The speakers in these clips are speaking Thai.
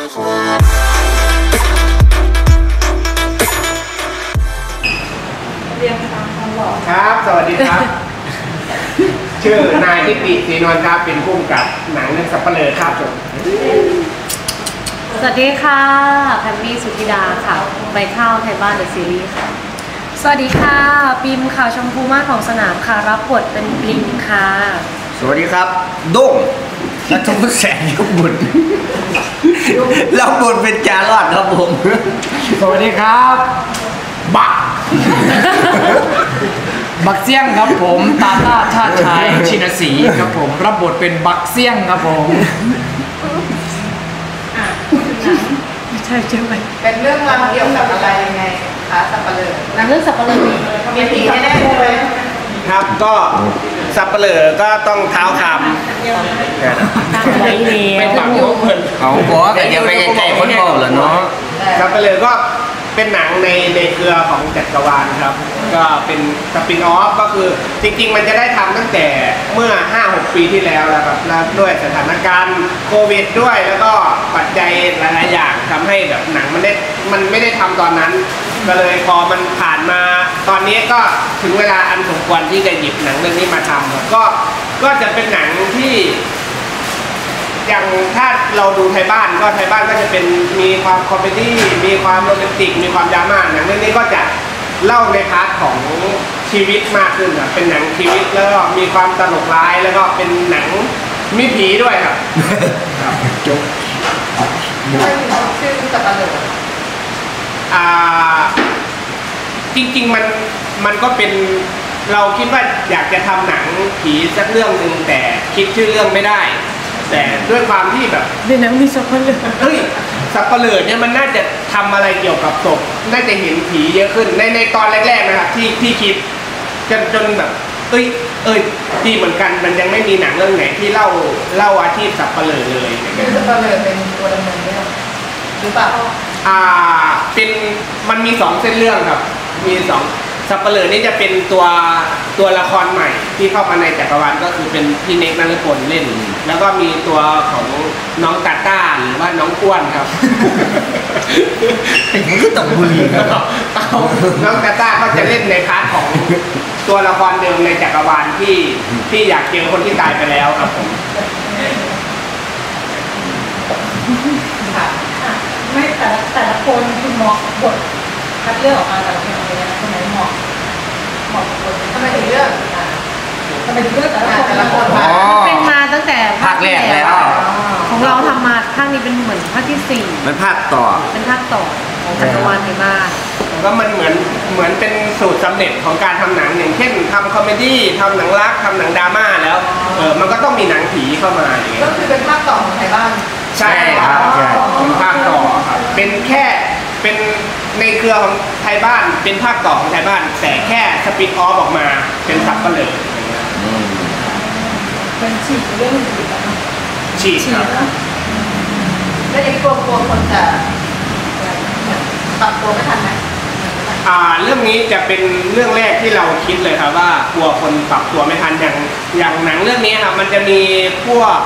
ครับสวัสดีครับ ชื่อนายทิติศรีนวลครับเป็นผู้กำกับหนังเรื่องสัปเหร่อครับผมสวัสดีค่ะแพมมี่สุธิดาค่ะใบข้าวไทยบ้านเดอะซีรีส์ค่ะสวัสดีค่ะปิมค่ะชมพูมาของสนามค่ะรับบทเป็นปิมค่ะสวัสดีครับโด่งนัทวุฒิแสงยุบบุตรรับบทเป็นจารอดครับผมสวัสดีครับบักเซี่ยงครับผมตาต้าชาติชายชินศรีครับผมรับบทเป็นบักเซี่ยงครับผมใช่ไหมเป็นเรื่องราวเกี่ยวกับอะไรยังไงคะสัปเหร่อหนังเรื่องสัปเหร่อมีผีแน่ๆเลยครับก็สัปเหร่อก็ต้องเท้าคำเป็นฝั่งของเพื่อนเขาบอกว่าอย่าไปใกล้ๆคนบอกเหรอเนาะสัปเหร่อก็เป็นหนังในเครือของจักรวาลครับก็เป็นสปินออฟก็คือจริงๆมันจะได้ทำตั้งแต่เมื่อ 5-6 ปีที่แล้วแล้วครับแล้วด้วยสถานการณ์โควิดด้วยแล้วก็ปัจจัยหลายๆอย่างทำให้แบบหนังมันไม่ได้ทำตอนนั้นก็เลยพอมันผ่านมาตอนนี้ก็ถึงเวลาอันสมควรที่จะหยิบหนังเรื่องนี้มาทำครับก็จะเป็นหนังที่อย่างถ้าเราดูไทยบ้านก็จะเป็นมีความคอมเมดี้มีความโรแมนติกมีความดราม่าหนังเรื่องนี้ก็จะเล่าในพาร์ทของชีวิตมากขึ้นครับเป็นหนังชีวิตแล้วก็มีความตลกร้ายแล้วก็เป็นหนังมีผีด้วยครับจบไม่ถึงชื่อสัปเหร่อจริงๆมันก็เป็นเราคิดว่าอยากจะทำหนังผีสักเรื่องหนึ่งแต่คิดชื่อเรื่องไม่ได้แต่ด้วยความที่แบบในหนังมีสัปเหร่อเฮ้ยสัปเหร่อเนี่ยมันน่าจะทำอะไรเกี่ยวกับศพน่าจะเห็นผีเยอะขึ้นในตอนแรกๆนะครับที่คิดจนแบบดีเหมือนกันมันยังไม่มีหนังเรื่องไหนที่เล่าอาชีพสัปเหร่อเลยคือสัปเหร่อเป็นตัวดำเนินเรื่องหรือเปล่าเป็นมันมี2เส้นเรื่องครับมี2สัปเหร่อนี่จะเป็นตัวละครใหม่ที่เข้ามาในจักรวาลก็คือเป็นพี่เน็กนฤพลเล่นแล้วก็มีตัวของน้องตาต้าหรือว่าน้องอ้วนครับมันก็ต้องบุรีครับน้องตาต้าก็จะเล่นในพาร์ทของตัวละครเดิมในจักรวาลที่อยากเจอคนที่ตายไปแล้วครับผมไม่แต่ละคนคือเหมาะบทคัดเลือกออกมาแต่ละคนเป็นยังไงคนไหนเหมาะคนทำไมถึงเลือกแต่ละคนเป็นมาตั้งแต่ภาคแรกแล้วของเราทำมาภาคนี้เป็นเหมือนภาคที่4 เป็นภาคต่อของจักรวาลไทยบ้านก็มันเหมือนเป็นสูตรสำเร็จของการทำหนังอย่างเช่นทำคอมเมดี้ทำหนังรักทำหนังดราม่าแล้วมันก็ต้องมีหนังผีเข้ามาอย่างเงี้ยก็คือเป็นภาคต่อของไทยบ้านใช่ครับเป็นภาคต่อครับเป็นในเครือของไทยบ้านเป็นภาคต่อของไทยบ้านแต่แค่สปินออฟออกมาเป็นสัปเหร่อเป็นฉีกเรื่องอื่นฉีกครับแล้วยังกลัวคนจะปรับตัวไม่ทันไหมเรื่องนี้จะเป็นเรื่องแรกที่เราคิดเลยครับว่ากลัวคนปรับตัวไม่ทันอย่างหนังเรื่องนี้ครับมันจะมีพวก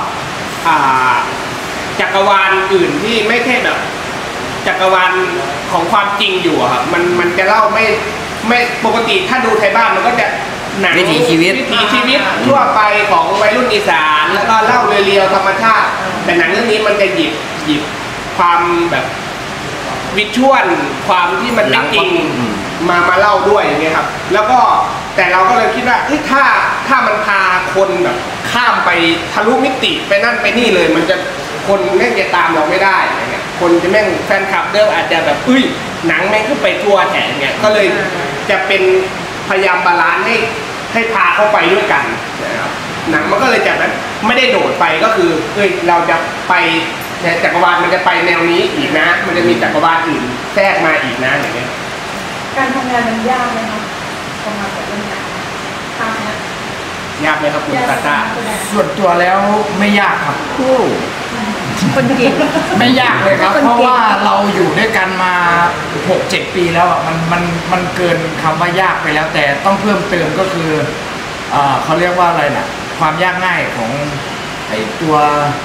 จักรวาลอื่นที่ไม่ใช่แบบจักรวาลของความจริงอยู่ครับมันจะเล่าไม่ปกติถ้าดูไทยบ้านมันก็จะหนังวิถีชีวิตทั่วไปของวัยรุ่นอีสานแล้วก็เล่าเรียวๆธรรมชาติแต่หนังเรื่องนี้มันจะหยิบความแบบวิชวลความที่มันเป็นจริงมาเล่าด้วยอย่างเงี้ยครับแล้วก็แต่เราก็เลยคิดว่าถ้ามันพาคนแบบข้ามไปทะลุมิติไปนั่นไปนี่เลยมันจะคนแม่งจะตามเราไม่ได้อะไรเงี้ยคนจะแม่งแฟนคลับเดิมอาจจะแบบหนังแม่งขึ้นไปทัวร์แถมเงี้ยก็เลยจะเป็นพยายามบาลานซ์ให้พาเข้าไปด้วยกันนะครับหนังมันก็เลยจะแบบไม่ได้โดดไปก็คือเราจะไปจักรวาลมันจะไปแนวนี้อีกนะมันจะมีจักรวาลอื่นแทรกมาอีกนะอย่างเงี้ยการทำงานมันยากไหมครับทำงานแบบเรื่องหนังทำนะยากไหมครับคุณตาต้าส่วนตัวแล้วไม่ยากครับคนเก่งไม่ยากเลยครับเพราะว่าเราอยู่ด้วยกันมา 6-7 ปีแล้วมันเกินคำว่ายากไปแล้วแต่ต้องเพิ่มเติมก็คือเขาเรียกว่าอะไรนะความยากง่ายของไอ้ตัว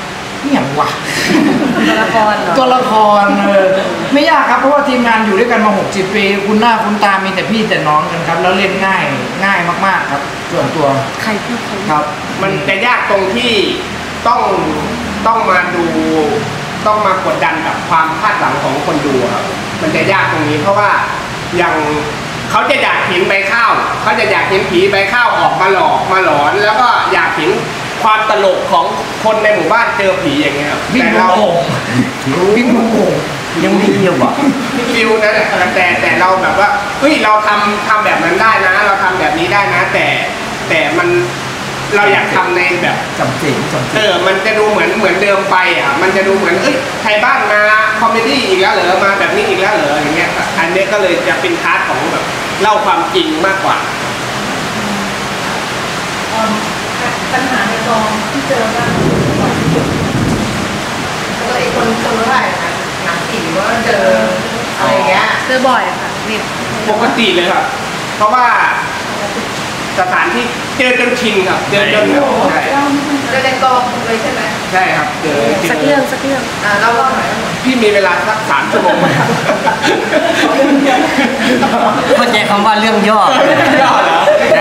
นี่อย่างวะตัวละครเหรอตัวละครไม่ยากครับเพราะว่าทีมงานอยู่ด้วยกันมา60 ปีคุณหน้าคุณตามีแต่พี่แต่น้องกันครับ แล้วเล่นง่ายมากๆครับ ส่วนตัวใครพูดใครครับมันจะยากตรงที่ต้องมาดูต้องมากดดันกับความคาดหวังของคนดูครับมันจะยากตรงนี้เพราะว่าอย่างเขาจะอยากเห็นใบข้าวเขาจะอยากเห็นผีใบข้าวออกมาหลอกมาหลอน แล้วก็อยากเห็นความตลกของคนในหมู่บ้านเจอผีอย่างเงี้ยครับวิ่งแต่ลูเรากโป่งวิ่งลูกโป่งยังมีอยู่บ่ฟิลนั้นน่ะแต่เราแบบว่าเฮ้ยเราทำแบบนั้นได้นะ เราทำแบบนี้ได้นะ แต่มันเราอยากทำในแบบจำเจ๋งมันจะดูเหมือนเดิมไปอ่ะมันจะดูเหมือนไทยบ้านมาคอมเมดี้อีกแล้วเหรอมาแบบนี้อีกแล้วเหรออย่างเงี้ยอันนี้ก็เลยจะเป็นพาร์ทของแบบเล่าความจริงมากกว่าปัญหาในกองที่เจอบ้างแล้วอีกคนเท่าไหร่นะหนังผีว่าเจออะไรเงี้ยเจอบ่อยค่ะนี่ปกติเลยครับเพราะว่าสถานที่เจอจนชินครับเจอจนแบบใช่เจอในกองเลยใช่ไหมใช่ครับเจอชินสักเรื่องสักเรื่องเราว่าหน่อยพี่มีเวลาสัก3 ชั่วโมงไหมครับเข้าใจคำว่าเรื่องย่อย่อเหรอใช่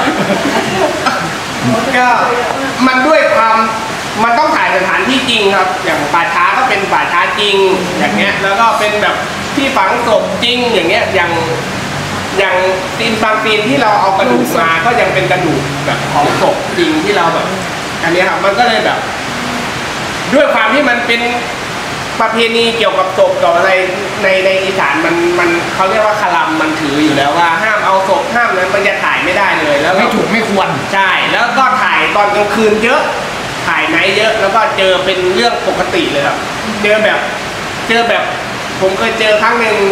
ก็มันด้วยความมันต้องถ่ายสถานที่จริงครับ อย่างป่าช้าก็เป็นป่าช้าจริงอย่างเงี้ยแล้วก็เป็นแบบที่ฝังศพจริงอย่างเงี้ยอย่างซีนบางซีนที่เราเอากระดูกมาก็ยังเป็นกระดูกแบบของศพจริงที่เราแบบอันเนี้ยครับมันก็เลยแบบ ด้วยความที่มันเป็นประเพณีเกี่ยวกับศพกับอะไรในอีสานมันเขาเรียกว่าคลัมมันถืออยู่แล้วว่าห้ามเอาศพห้ามนั้นมันจะถ่ายไม่ได้เลยแล้วไม่ถูกไม่ควรใช่แล้วก็ถ่ายตอนกลางคืนเยอะถ่ายไนท์เยอะแล้วก็เจอเป็นเรื่องปกติเลยครับเจอแบบผมเคยเจอครั้งหนึ่ง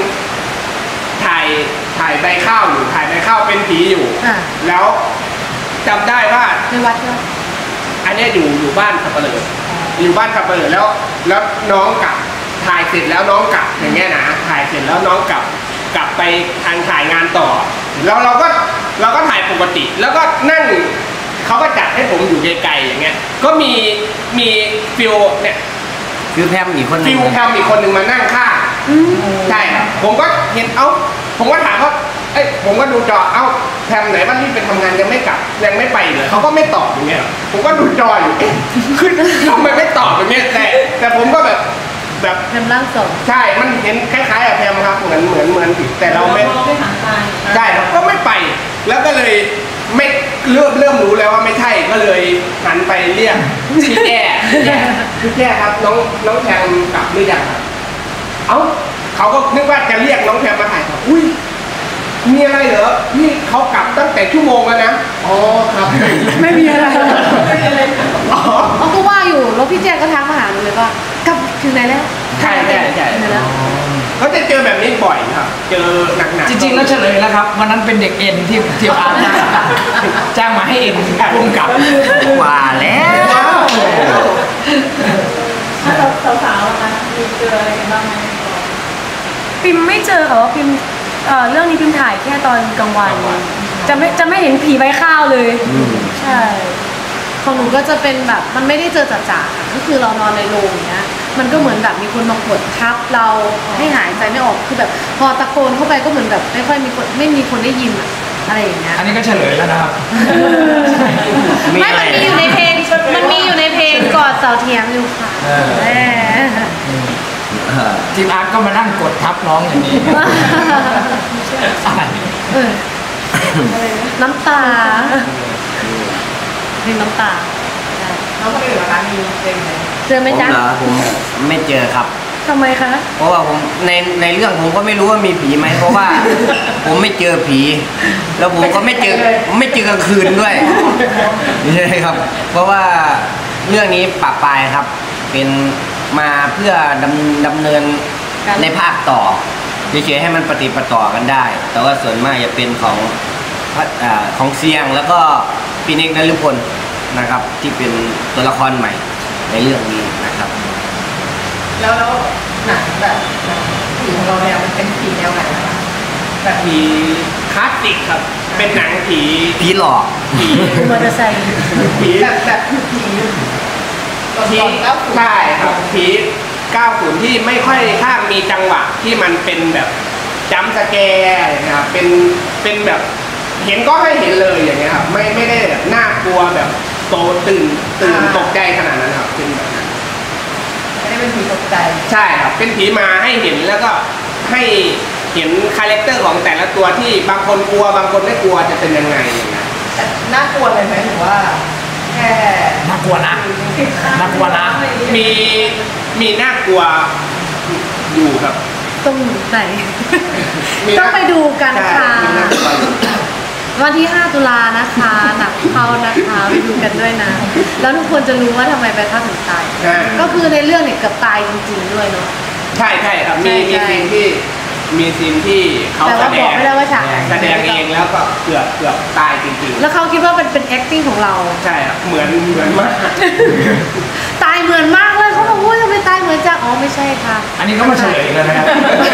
ถ่ายใบข้าวอยู่ถ่ายใบข้าวเป็นผีอยู่อ่ะแล้วจำได้ว่าในวัดใช่ไหมอันเนี้ยอยู่บ้านสับปะเลออยู่บ้านสับปะเลอแล้วน้องกลับถ่ายเสร็จแล้วน้องกลับอย่างเงี้ยนะถ่ายเสร็จแล้วน้องกลับไปทางถ่ายงานต่อแล้วเราก็ถ่ายปกติ แล้วก็นั่งเขาก็จัดให้ผมอยู่ไกลๆอย่างเงี้ยก็มีฟิลเนี่ยคือแพมอีกคนหนึฟิงลแพมอีกคนหนึ่งมานั่งข้างใช่ครับผมก็เห็นผมก็ถามว่าผมก็ดูจอแพมไหนวันนี้ไปทำงานยังไม่กลับยังไม่ไปเลยเขาก็ไม่ตอบอย่างเงี้ยผมก็ดูจออยู่คือทำไมไม่ตอบอย่างเงี้ยแต่ผมก็แบบแพมร่างทรงใช่มันเห็นคล้ายๆกับแพมครับเหมือนแต่เราไม่ไม่หันไปใช่ครับก็ไม่ไป แล้วก็เลยไม่เริ่มรู้แล้วว่าไม่ใช่ก็เลยหันไปเรียกพี่แก่พี่แก่ครับน้องแพมกลับหรือยังครับเขาก็นึกว่าจะเรียกน้องแพมมาถ่ายครับอุ้ยมีอะไรเหรอนี่เขากลับตั้งแต่ชั่วโมงแล้วนะอ๋อครับไม่มีอะไรอ๋อเขาก็ว่าอยู่แล้วพี่แจ๊ก็ทักมาหาหนูเลยว่ากลับถึงไหนแล้วใช่ถึงไหนแล้วเขาจะเจอแบบนี้บ่อยครับ เจอหนักๆจริงๆแล้วเฉลยแล้วครับวันนั้นเป็นเด็กเอ็นที่อาร์ตจ้างมาให้เอ็นพุ่งกลับว่าแล้วว้าวถ้าสาวๆอะคะมีเจออะไรกันบ้างไหมพิมไม่เจอค่ะว่าพิมเรื่องนี้พิมถ่ายแค่ตอนกลางวันจะไม่เห็นผีใบข้าวเลยใช่ของหนูก็จะเป็นแบบมันไม่ได้เจอจ่าๆค่ะก็คือเรานอนในโรงอย่างเงี้ยมันก็เหมือนแบบมีคนมากดทับเราให้หายใจไม่ออกคือแบบพอตะโกนเข้าไปก็เหมือนแบบไม่มีคนได้ยินอะอะไรอย่างเงี้ยอันนี้ก็เฉลยแล้วนะครับไม่มันมีอยู่ในเพลงกอดเสาเทียมอยู่ค่ะแหมทีมอาร์ตก็มานั่งกดทับน้องอย่างนี้เออน้ำตาเพลงน้ำตาน้องคนอื่นเหรอคะมีเป็นไหมเจอไหมผมจ๊ะเหรอผมไม่เจอครับทำไมคะเพราะว่าผมในเรื่องผมก็ไม่รู้ว่ามีผีไหมเพราะว่า ผมไม่เจอผี แล้วผมก็ไม่เจอกลางคืนด้วยใช่ครับ เพราะว่าเรื่องนี้ปะปายครับ เป็นมาเพื่อดำเนินในภาคต่อเฉยๆให้มันปฏิปต่อกันได้ แต่ว่าส่วนมากจะเป็นของเสียงแล้วก็ปีนิกนฤพลนะครับ ที่เป็นตัวละครใหม่ในเรื่องนี้นะครับแล้วหนังแบบผีของเราเนี่ยมันเป็นผีแนวไหนนะคะแบบผีคลาสสิกครับ เป็นหนังผีผีหลอกผีมอเตอร์ไซค์ผีแบบผีโรผีใช่ครับผี90ที่ไม่ค่อยข้างมีจังหวะที่มันเป็นแบบจัมป์สแกร์นะครับเป็นแบบเห็นก็ให้เห็นเลยอย่างเงี้ยครับไม่ได้แบบน่ากลัวแบบโตตื่นตกใจขนาดนั้นครับเป็นแบบนั้นไม่ได้เป็นผีตกใจใช่ครับเป็นผีมาให้เห็นแล้วก็ให้เห็นคาแรคเตอร์ของแต่ละตัวที่บางคนกลัวบางคนไม่กลัวจะเป็นยังไงอย่างเงี้ยแต่น่ากลัวเลยไหมหรือว่าแค่น่ากลัวนะน่ากลัวนะมีน่ากลัวอยู่ครับตรงไหนมีต้องไปดูกันค่ะใช่มีน่ากลัวอยู่วันที่ 5 ตุลานะคะหนักเข้านะคะไปดูกันด้วยนะ แล้วทุกคนจะรู้ว่าทำไมใบพัดถึงตายใช่ก็คือในเรื่องเนี่ยเกือบตายจริงๆด้วยเนาะใช่ครับมีใช่ซีนที่เขาแต่แสว่าดบอกงไม่ได้ว่าฉากไหนแสดงเองแล้วก็เกือบตายจริงแล้วเขาคิดว่ามันเป็น acting ของเราๆใช่ครับเหมือนมากตายเหมือนมากเลยเขาบอกว่าทำไมตายเหมือนจังอ๋อไม่ใช่ค่ะอันนี้ก็มาเฉลยแล้วนะครับ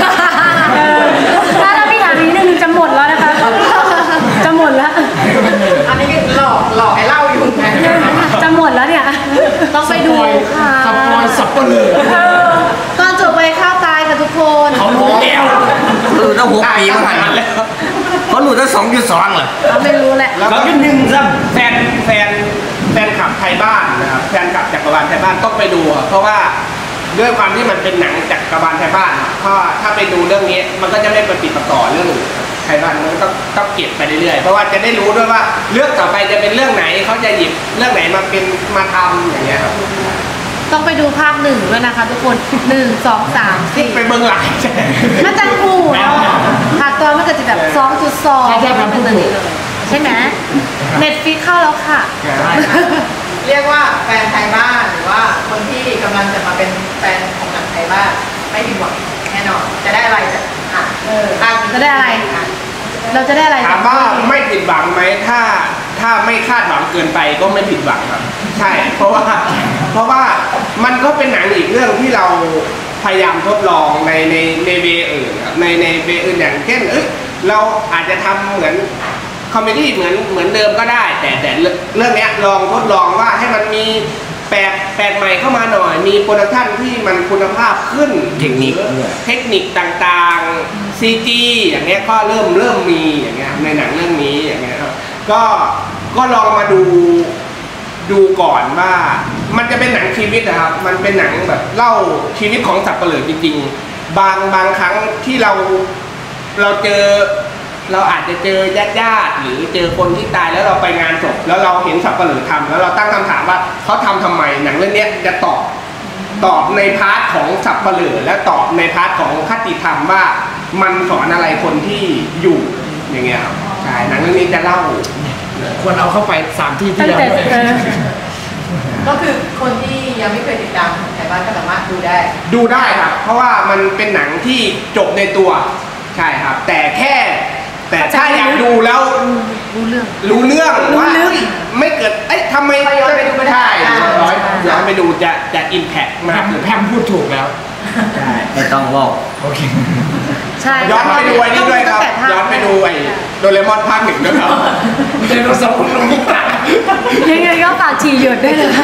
ถ้าพี่ถามอีกนิดนึงจะหมดแล้วนะคะ จะหมดแล้วอันนี้ก็หลอกให้เล่าอยู่ไงจะหมดแล้วเนี่ย ต้องไปดูค่ะสปอยสับเปลือตอนจบไปข้าวตายค่ะทุกคนเขารู้แล้วหลุดตั้ง6 ปีมาหันเขาหลุดตั้ง2.2เหรอเราไม่รู้แหละแล้วก็แฟนคลับไทยบ้านนะครับแฟนคลับจักรวาลไทยบ้านต้องไปดูครับเพราะว่าด้วยความที่มันเป็นหนังจักรวาลไทยบ้านครับก็ถ้าไปดูเรื่องนี้มันก็จะไม่ปฏิปต่อเรื่องอื่นไทยบ้านมันก็ต้องเก็บไปเรื่อยๆเพราะว่าจะได้รู้ด้วยว่าเรื่องต่อไปจะเป็นเรื่องไหนเขาจะหยิบเรื่องไหนมาทำอย่างเงี้ยครับต้องไปดูภาค1ด้วยนะคะทุกคน1 2 3 ไปเบื้องหลังใช่ไหม 4มันจะกูเนาะภาคตอนมันก็จะแบบ 2.2เป็นแบบนี้เลยใช่ไหมเน็ตฟิกเข้าแล้วค่ะเรียกว่าแฟนไทยบ้านหรือว่าคนที่กำลังจะมาเป็นแฟนของหนังไทยบ้านไม่ผิดหวังแน่นอนจะได้อะไรจากภาคนี้จะได้อะไร เราจะได้อะไรถามว่าไม่ผิดหวังไหมถ้าไม่คาดหวังเกินไปก็ไม่ผิดหวังครับใช่เพราะว่ามันก็เป็นหนังอีกเรื่องที่เราพยายามทดลองในเวอื่นครับในเวอื่นอย่างเช่นเราอาจจะทำเหมือนคอมเมดี้เหมือนเดิมก็ได้ แต่เรื่องนี้ลองทดลองว่าให้มันมีแปลกใหม่เข้ามาหน่อยมีโปรดักชั่นที่มันคุณภาพขึ้นเทคนิคเทคนิคต่างๆ CG อย่างเงี้ยก็เริ่มมีอย่างเงี้ยในหนังเรื่องนี้อย่างเงี้ยครับก็ลองมาดูก่อนว่ามันจะเป็นหนังชีวิตนะครับมันเป็นหนังแบบเล่าชีวิตของสัตว์ประหลาดจริงๆบางครั้งที่เราเจอเราอาจจะเจอญาติหรือเจอคนที่ตายแล้วเราไปงานศพแล้วเราเห็นสัตว์ประหลาดทำแล้วเราตั้งคำถามว่าเขาทำไมหนังเรื่องนี้จะตอบในพาร์ทของสัตว์ประหลาดและตอบในพาร์ทของคติธรรมว่ามันสอนอะไรคนที่อยู่อย่างเงี้ยครับใช่หนังเรื่องนี้จะเล่าควรเอาเข้าไป3 ที่ที่ตั้งแล้วแต่ด้วยก็คือคนที่ยังไม่เคยติดตามของไทยบ้านก็สามารถดูได้ดูได้ครับ เพราะว่ามันเป็นหนังที่จบในตัวใช่ครับ แต่ถ้าอยากดูแล้วรู้เรื่องรู้เรื่องว่ารู้ลึกไม่เกิดทำไมก็ย้อนไปดูก็ได้ใช่ย้อนไปดูจะอิมแพคมากขึ้นแพมพูดถูกแล้วใช่ไม่ต้องบอกโอเคใช่ย้อนไปดูไอ้นี่ด้วยครับตั้งแต่ภาคย้อนไปดูไอ้โดเรมอนภาค 1ด้วยครับเดโนเสาร์ลงตายังไงก็ฝากฉี่หยดได้เลยค่ะ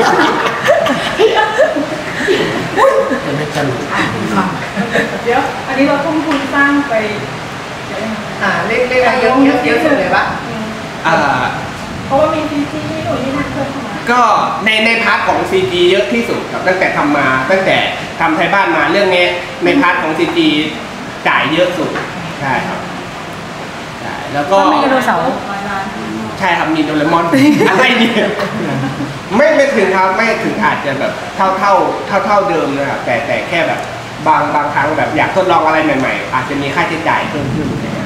ไม่จะรู้เดี๋ยว อันนี้เราทุ่มทุนสร้างไปเดี๋ยวยังไงเรียกว่าเยอะสุดเลยปะเพราะว่ามีทีที่หนูนี่นั่นเพิ่มเข้ามาก็ในพาร์ทของ CG เยอะที่สุดครับตั้งแต่ทำไทยบ้านมาเรื่องนี้ในพาร์ทของ CG จ่ายเยอะสุดใช่ครับใช่แล้วก็ก็มีไดโนเสาร์ 100 ล้านใช่ครับมีโดเรมอน อะไรเนี่ยไม่ถึงครับไม่ถึงอาจจะแบบเท่าเดิมนะครับแต่แค่แบบบางครั้งแบบอยากทดลองอะไรใหม่ๆอาจจะมีค่าใช้จ่ายเพิ่มขึ้นอะไรเงี้ย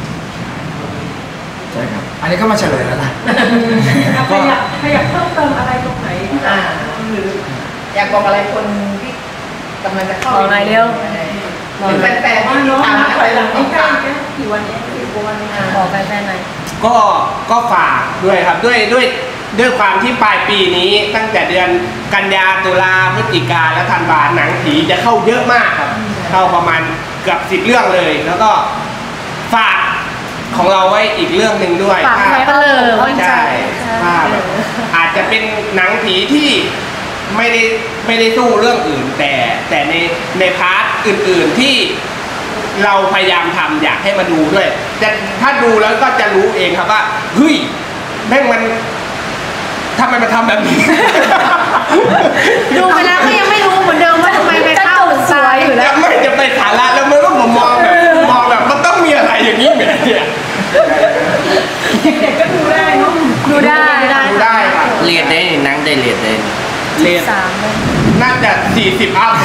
ใช่ครับ อันนี้ก็มาเฉลยแล้วนะใครอยากเพิ่มเติมอะไรตรงไหนหรืออยากบอกอะไรคนที่กำลังจะเข้าบอกหน่อยเร็วหรือแฟนๆว่าที่ติน้ดองตามนับถอยหลังต้อนี่งใกล้การแค่กี่วันนี้กี่วันนี้บอกแฟนๆหน่อยก็ฝากด้วยครับด้วยความที่ปลายปีนี้ตั้งแต่เดือนกันยาตุลาพฤศจิกาและธันวาหนังผีจะเข้าเยอะมากครับเข้าประมาณเกือบ10 เรื่องเลย แล้วก็ฝากของเราไว้อีกเรื่องหนึ่งด้วยฝากไว้ก็เลยใช่ว่าแบบอาจจะเป็นหนังผีที่ไม่ได้สู้เรื่องอื่น แต่ในพาร์ทอื่นๆที่เราพยายามทำอยากให้มาดูด้วยแต่ถ้าดูแล้วก็จะรู้เองครับว่าเฮ้ยแม่งมันทำไมมันทำแบบนี้ดูไปแล้วก็ยังไม่รู้เหมือนเดิมว่าทำไมไปเข้าสวยอยู่แล้วไม่จะไปสาระแล้วมันก็มองแบบมันต้องมีอะไรอย่างนี้เหมือนเนี่ยเด็กๆก็ดูได้เนาะดูได้ดูได้ครับเรียนได้นี่หนังได้เรียนได้นี่เลน 3เลยน่าจะ40 อัพ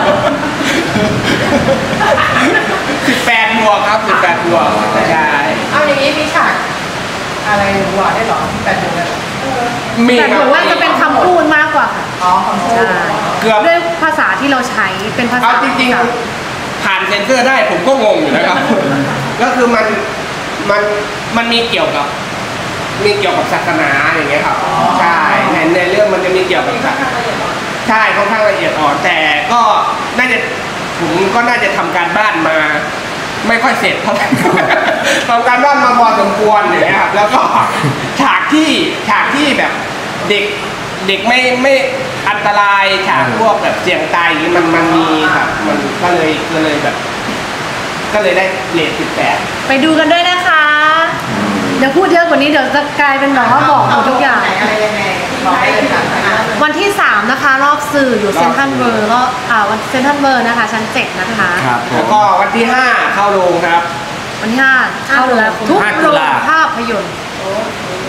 18 บวกครับ18 บวกใช่เอาอย่างนี้มีฉากอะไรหัวได้หรอแบบนี้มีแต่คหรับนูว่าจะเป็นคำพูดมากกว่าค่ะอ๋อของโซ่ใช่เกือบด้วยภาษาที่เราใช้เป็นภาษาเอาจริงๆผ่านเซนเซอร์ได้ผมก็งงอยู่นะครับ ก็คือมันมีเกี่ยวกับศาสนาอย่างเงี้ยครับใช่ในเรื่องมันจะมีเกี่ยวกับศาสนาใช่ค่อนข้างละเอียดอ่อนแต่ก็น่าจะผมก็น่าจะทำการบ้านมา ไม่ค่อยเสร็จเท่าไหร่ ทำการบ้านมาพอสมควรอย่างเงี้ยครับแล้วก็ฉากที่แบบเด็กไม่อันตรายฉากพวกแบบเสี่ยงตายอย่างนี้มันมีครับมันก็เลยแบบ ก็เลยได้เรท18 ไปดูกันด้วยนะคะ เดี๋ยวพูดเยอะกว่านี้เดี๋ยวจะกลายเป็นแบบว่าบอกหมดทุกอย่างอะไรยังไงบอกได้เลยค่ะวันที่ 3 นะคะ รอบสื่ออยู่เซนทรัลเวิร์รอบวันเซนทรัลเวิร์นะคะ ชั้น 7 นะคะครับผแล้วมก็วันที่ 5 เข้าโรงครับวันที่ 5 เข้าแล้วทุก 5 โรตุงลาภาพยนตร์โอ้